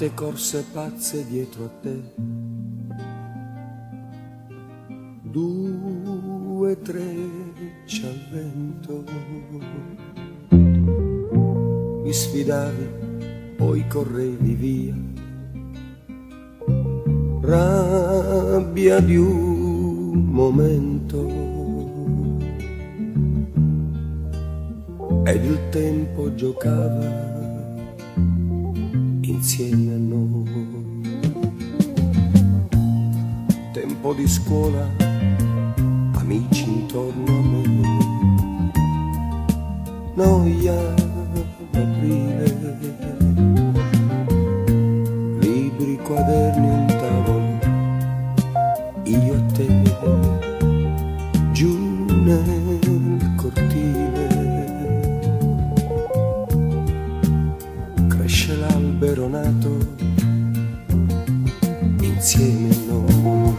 quante corse pazze dietro a te, 2, 3 al vento. Mi sfidavi, poi correvi via, rabbia di un momento, ed il tempo giocava insieme a noi. Tempo di scuola, amici intorno a me, noia d'aprile, libri, quaderni, un tavolo, io a te, giù nel cortile. Cresce l'albero nato insieme a noi.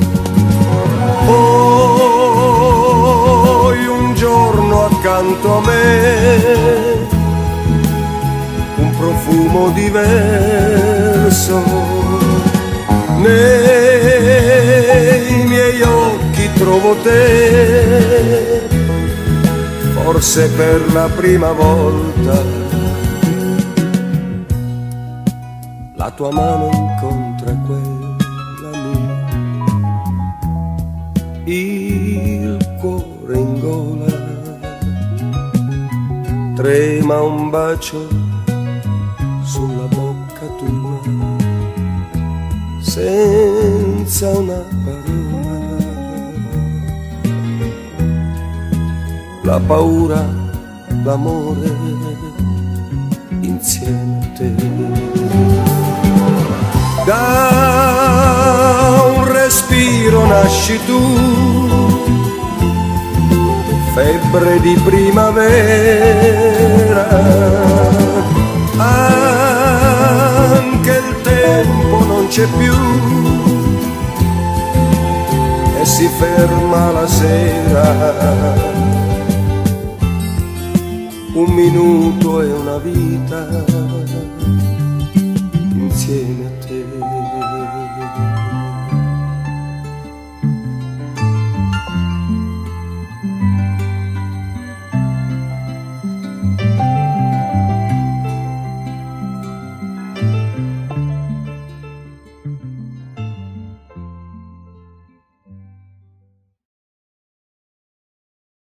Poi un giorno accanto a me un profumo diverso, nei miei occhi trovo te, forse per la prima volta. La tua mano incontra quella mia, il cuore in gola, trema un bacio sulla bocca tua, senza una parola. La paura, l'amore, insieme a te. Da un respiro nasci tu, febbre di primavera, anche il tempo non c'è più e si ferma la sera, un minuto e una vita insieme a te.